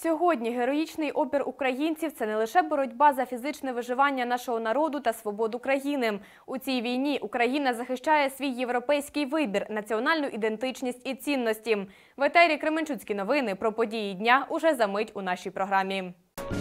Сьогодні героїчний опір українців – це не лише боротьба за фізичне виживання нашого народу та свободу країни. У цій війні Україна захищає свій європейський вибір, національну ідентичність і цінності. В етері Кременчуцькі новини про події дня уже за мить у нашій програмі.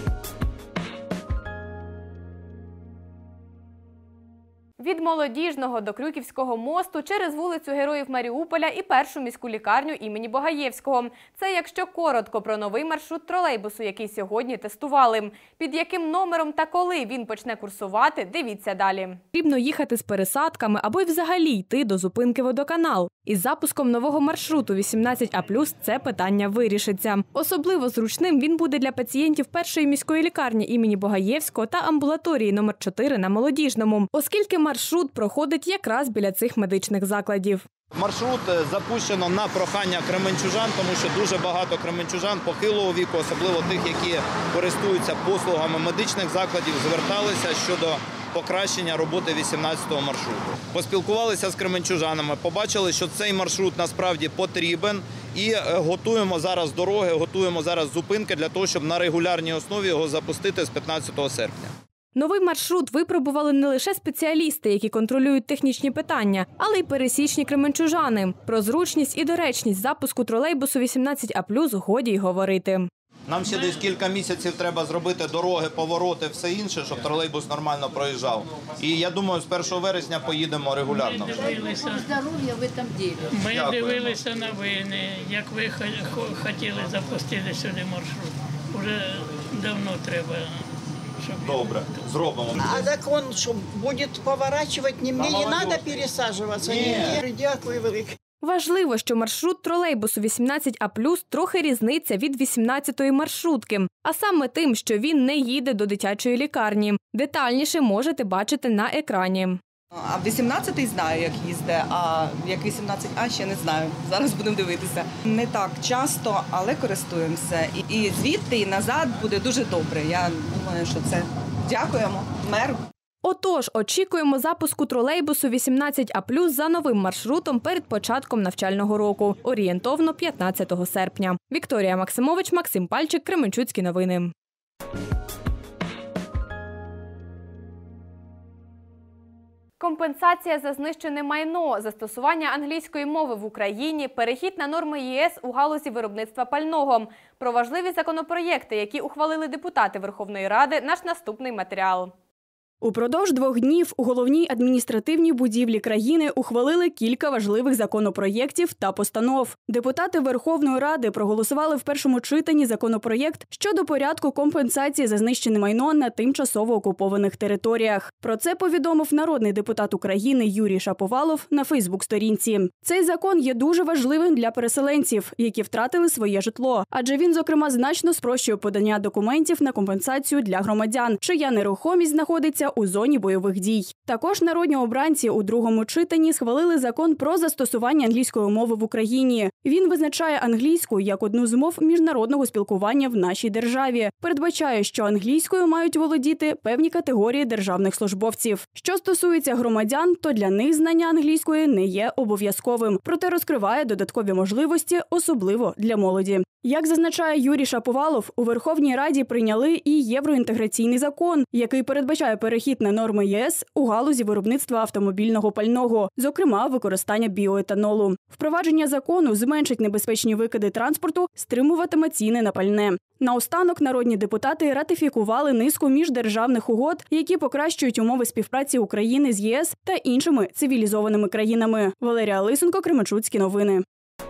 Від Молодіжного до Крюківського мосту, через вулицю Героїв Маріуполя і першу міську лікарню імені Богаєвського. Це якщо коротко про новий маршрут тролейбусу, який сьогодні тестували. Під яким номером та коли він почне курсувати, дивіться далі. Потрібно їхати з пересадками або й взагалі йти до зупинки «Водоканал». Із запуском нового маршруту 18А+, це питання вирішиться. Особливо зручним він буде для пацієнтів першої міської лікарні імені Богаєвського та амбулаторії номер 4 на Молодіжному, оскільки маршрут проходить якраз біля цих медичних закладів. Маршрут запущено на прохання кременчужан, тому що дуже багато кременчужан похилого віку, особливо тих, які користуються послугами медичних закладів, зверталися щодо покращення роботи 18-го маршруту. Поспілкувалися з кременчужанами, побачили, що цей маршрут насправді потрібен і готуємо зараз дороги, готуємо зараз зупинки для того, щоб на регулярній основі його запустити з 15 серпня. Новий маршрут випробували не лише спеціалісти, які контролюють технічні питання, але й пересічні кременчужани. Про зручність і доречність запуску тролейбусу 18А+, годі й говорити. Нам ще десь кілька місяців треба зробити дороги, повороти, все інше, щоб тролейбус нормально проїжджав. І я думаю, з 1 вересня поїдемо регулярно. Здоров'я в цьому ділі. Ми дивилися новини, як ви хотіли запустити сюди маршрут. Уже давно треба. Добре, зробимо. А так он що, буде поворачувати, мені не треба пересаджуватися? Ні. Дякую велике. Важливо, що маршрут тролейбусу 18А+, трохи різниця від 18-ї маршрутки, а саме тим, що він не їде до дитячої лікарні. Детальніше можете бачити на екрані. А 18-й знаю, як їздить, а як 18А ще не знаю. Зараз будемо дивитися. Не так часто, але користуємося. І звідти, і назад буде дуже добре. Я думаю, що це дякуємо меру. Отож, очікуємо запуску тролейбусу 18А+, за новим маршрутом перед початком навчального року, орієнтовно 15 серпня. Вікторія Максимович, Максим Пальчик, Кременчуцькі новини. Компенсація за знищене майно, застосування англійської мови в Україні, перехід на норми ЄС у галузі виробництва пального. Про важливі законопроєкти, які ухвалили депутати Верховної Ради, наш наступний матеріал. Упродовж 2 днів у головній адміністративній будівлі країни ухвалили кілька важливих законопроєктів та постанов. Депутати Верховної Ради проголосували в першому читанні законопроєкт щодо порядку компенсації за знищене майно на тимчасово окупованих територіях. Про це повідомив народний депутат України Юрій Шаповалов на Фейсбук-сторінці. Цей закон є дуже важливим для переселенців, які втратили своє житло, адже він, зокрема, значно спрощує подання документів на компенсацію для громадян, чия нерухомість знаходиться у зоні бойових дій. Також народні обранці у другому читанні схвалили закон про застосування англійської мови в Україні. Він визначає англійську як одну з мов міжнародного спілкування в нашій державі. Передбачає, що англійською мають володіти певні категорії державних службовців. Що стосується громадян, то для них знання англійської не є обов'язковим, проте розкриває додаткові можливості, особливо для молоді. Як зазначає Юрій Шаповалов, у Верховній Раді прийняли і євроінтеграційний закон, який передбачає перехід на норми ЄС у галузі виробництва автомобільного пального, зокрема використання біоетанолу. Впровадження закону зменшить небезпечні викиди транспорту, стримуватиме ціни на пальне. Наостанок народні депутати ратифікували низку міждержавних угод, які покращують умови співпраці України з ЄС та іншими цивілізованими країнами. Валерія Лисенко, Кременчуцькі новини.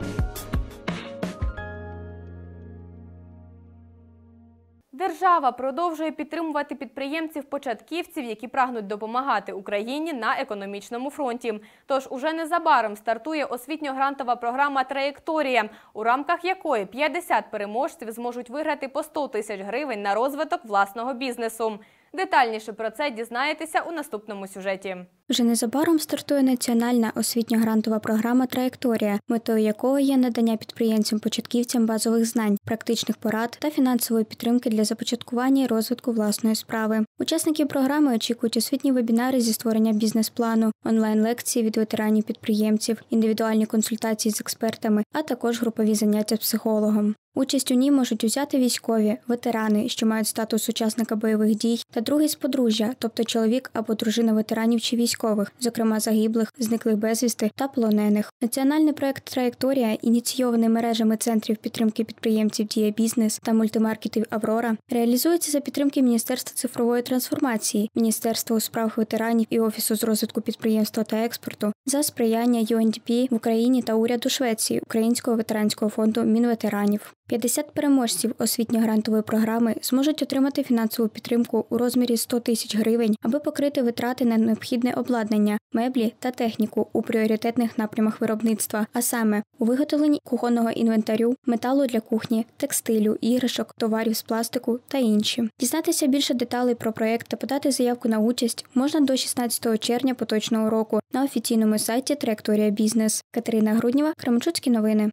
Держава продовжує підтримувати підприємців-початківців, які прагнуть допомагати Україні на економічному фронті. Тож уже незабаром стартує освітньо-грантова програма «Траєкторія», у рамках якої 50 переможців зможуть виграти по 100 тисяч гривень на розвиток власного бізнесу. Детальніше про це дізнаєтеся у наступному сюжеті. Вже незабаром стартує національна освітньо-грантова програма «Траєкторія», метою якої є надання підприємцям-початківцям базових знань, практичних порад та фінансової підтримки для започаткування і розвитку власної справи. Учасники програми очікують освітні вебінари зі створення бізнес-плану, онлайн-лекції від ветеранів-підприємців, індивідуальні консультації з експертами, а також групові заняття з психологом. Участь у ній можуть взяти військові, ветерани, що мають статус учасника бойових дій, та другий з подружжя, тобто чоловік або дружина ветеранів чи військових, зокрема загиблих, зниклих безвісти та полонених. Національний проект «Траєкторія», ініційований мережами центрів підтримки підприємців «Дія Бізнес» та мультимаркетів «Аврора», реалізується за підтримки Міністерства цифрової трансформації, Міністерства у справах ветеранів і Офісу з розвитку підприємства та експорту, за сприяння UNDP в Україні та уряду Швеції, Українського ветеранського фонду Мінветеранів. 50 переможців освітньо-грантової програми зможуть отримати фінансову підтримку у розмірі 100 тисяч гривень, аби покрити витрати на необхідне обладнання, меблі та техніку у пріоритетних напрямах виробництва, а саме у виготовленні кухонного інвентарю, металу для кухні, текстилю, іграшок, товарів з пластику та інші. Дізнатися більше деталей про проєкт та подати заявку на участь можна до 16 червня поточного року на офіційному сайті «Траєкторія Бізнес». Катерина Груднєва, Кременчуцькі новини.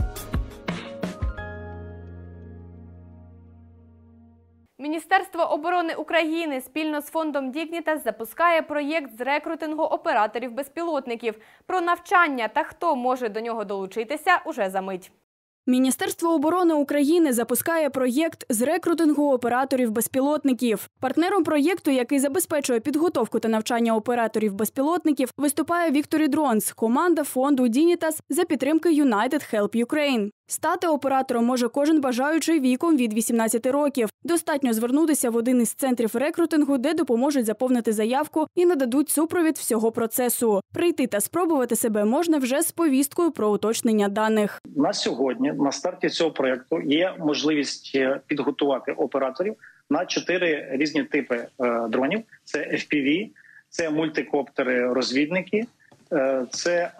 Міністерство оборони України спільно з фондом «Дігнітас» запускає проєкт з рекрутингу операторів безпілотників. Про навчання та хто може до нього долучитися уже за мить. Міністерство оборони України запускає проєкт з рекрутингу операторів безпілотників. Партнером проєкту, який забезпечує підготовку та навчання операторів безпілотників, виступає Victory Drones, команда фонду «Дігнітас» за підтримки United Help Ukraine. Стати оператором може кожен бажаючий віком від 18 років. Достатньо звернутися в один із центрів рекрутингу, де допоможуть заповнити заявку і нададуть супровід всього процесу. Прийти та спробувати себе можна вже з повісткою про уточнення даних. На сьогодні, на старті цього проєкту, є можливість підготувати операторів на 4 різні типи дронів. Це FPV, це мультикоптери-розвідники, це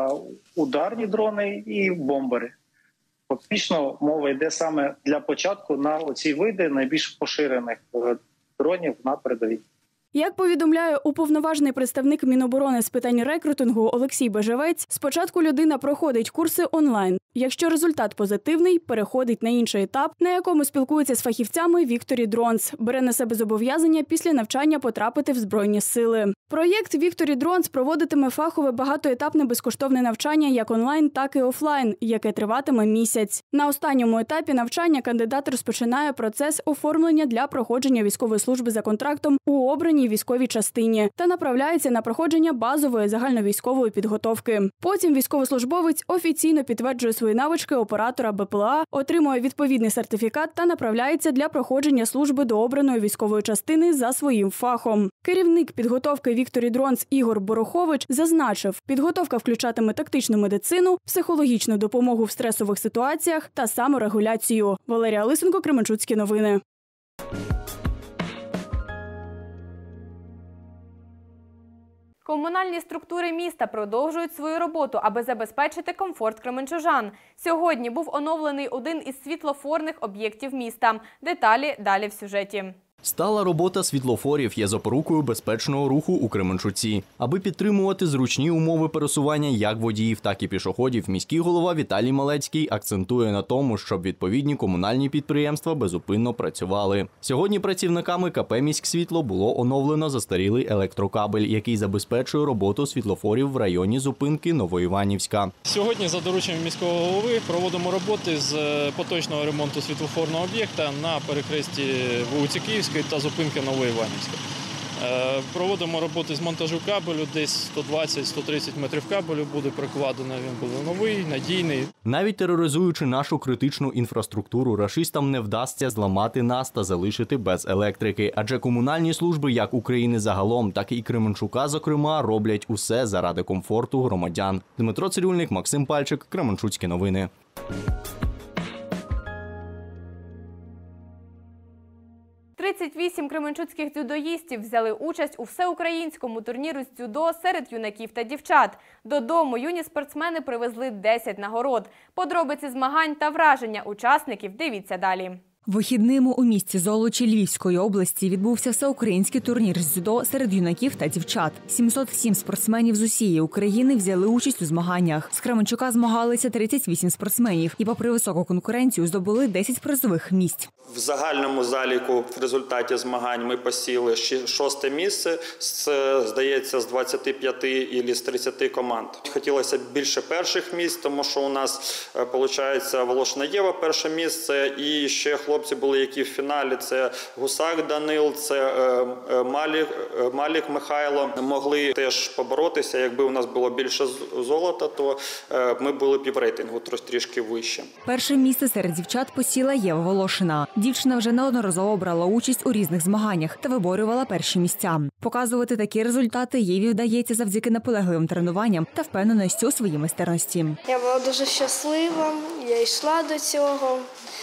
ударні дрони і бомбери. Фактично мова йде саме для початку на оці види найбільш поширених дронів на передовій. Як повідомляє уповноважений представник Міноборони з питань рекрутингу Олексій Бежевець, спочатку людина проходить курси онлайн. Якщо результат позитивний, переходить на інший етап, на якому спілкується з фахівцями Victory Drones, бере на себе зобов'язання після навчання потрапити в Збройні сили. Проєкт Victory Drones проводитиме фахове багатоетапне безкоштовне навчання як онлайн, так і офлайн, яке триватиме місяць. На останньому етапі навчання кандидат розпочинає процес оформлення для проходження військової служби за контрактом у обраній військовій частині та направляється на проходження базової загальновійськової підготовки. Потім військовослужбовець офіційно підтверджує свої навички оператора БПЛА, отримує відповідний сертифікат та направляється для проходження служби до обраної військової частини за своїм фахом. Керівник підготовки Victory Drones Ігор Борохович зазначив, підготовка включатиме тактичну медицину, психологічну допомогу в стресових ситуаціях та саморегуляцію. Валерія Лисенко, Кременчуцькі новини. Комунальні структури міста продовжують свою роботу, аби забезпечити комфорт кременчужан. Сьогодні був оновлений один із світлофорних об'єктів міста. Деталі далі в сюжеті. Стала робота світлофорів є запорукою безпечного руху у Кременчуці. Аби підтримувати зручні умови пересування як водіїв, так і пішоходів, міський голова Віталій Малецький акцентує на тому, щоб відповідні комунальні підприємства безупинно працювали. Сьогодні працівниками КП «Міськсвітло» було оновлено застарілий електрокабель, який забезпечує роботу світлофорів в районі зупинки Новоіванівська. Сьогодні за дорученням міського голови проводимо роботи з поточного ремонту світлофорного об'єкта на перехресті вулиці Київської та зупинки Новоіванівська. Проводимо роботи з монтажу кабелю, десь 120-130 метрів кабелю буде прокладено, він буде новий, надійний. Навіть тероризуючи нашу критичну інфраструктуру, рашистам не вдасться зламати нас та залишити без електрики. Адже комунальні служби як України загалом, так і Кременчука, зокрема, роблять усе заради комфорту громадян. Дмитро Цирюльник, Максим Пальчик, Кременчуцькі новини. 38 кременчуцьких дзюдоїстів взяли участь у всеукраїнському турніру з дзюдо серед юнаків та дівчат. Додому юні спортсмени привезли 10 нагород. Подробиці змагань та враження учасників дивіться далі. Вихідними у місті Золочі Львівської області відбувся всеукраїнський турнір з дзюдо серед юнаків та дівчат. 707 спортсменів з усієї України взяли участь у змаганнях. З Кременчука змагалися 38 спортсменів і попри високу конкуренцію здобули 10 призових місць. В загальному заліку в результаті змагань ми посіли 6-те місце, здається, з 25 і з 30 команд. Хотілося б більше перших місць, тому що у нас, виходить, Волошина Єва перше місце, і ще хлопці були, які в фіналі. Це Гусак Данил, це Малік Михайло. Могли теж поборотися. Якби у нас було більше золота, то ми були б і в рейтингу трішки вище. Перше місце серед дівчат посіла Єва Волошина. Дівчина вже неодноразово брала участь у різних змаганнях та виборювала перші місця. Показувати такі результати Єві вдається завдяки наполегливим тренуванням та впевненості у своїй майстерності. Я була дуже щаслива, я йшла до цього.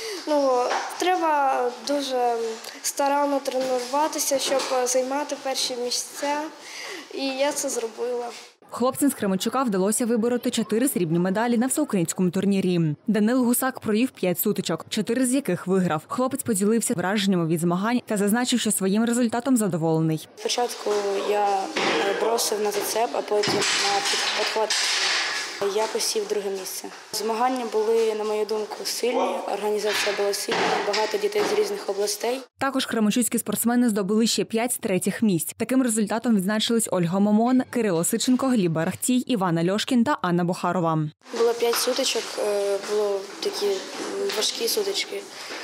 Треба дуже старанно тренуватися, щоб займати перші місця, і я це зробила. Хлопцям з Кременчука вдалося вибороти 4 срібні медалі на всеукраїнському турнірі. Данил Гусак провів 5 сутичок, 4 з яких виграв. Хлопець поділився враженнями від змагань та зазначив, що своїм результатом задоволений. Спочатку я бросив на зацеп, а потім на підхват. Я посів друге місце. Змагання були, на мою думку, сильні, організація була сильна, багато дітей з різних областей. Також кременчуцькі спортсмени здобули ще 5 третіх місць. Таким результатом відзначились Ольга Момон, Кирило Сиченко, Гліб Барахтій, Іван Альошкін та Анна Бухарова. Було 5 сутичок, було такі важкі сутички.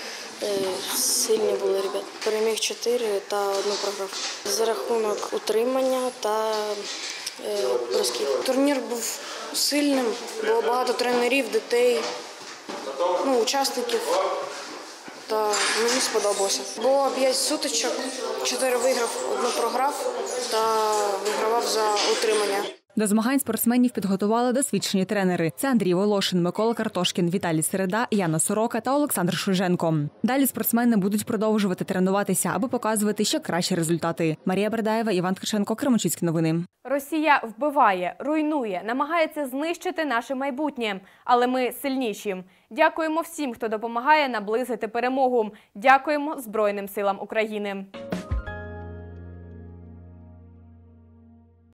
Сильні були ребята. Переміг 4 та 1 програв. За рахунок утримання та бросків. Турнір був сильним, було багато тренерів, дітей, учасників, та мені сподобалося. Було 5 сутичок, 4 виграв, 1 програв та вигравав за утримання. До змагань спортсменів підготували досвідчені тренери. Це Андрій Волошин, Микола Картошкін, Віталій Середа, Яна Сорока та Олександр Шуженко. Далі спортсмени будуть продовжувати тренуватися, аби показувати ще кращі результати. Марія Бердаєва, Іван Ткаченко, Кременчуцькі новини. Росія вбиває, руйнує, намагається знищити наше майбутнє. Але ми сильніші. Дякуємо всім, хто допомагає наблизити перемогу. Дякуємо Збройним силам України.